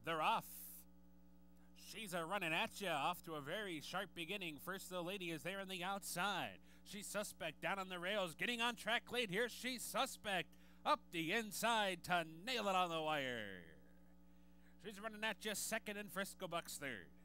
They're off. She's a running at you, off to a very sharp beginning. First, the lady is there on the outside. She's suspect down on the rails, getting on track late here. She's suspect up the inside to nail it on the wire. She's running at you second and Frisco Bucks third.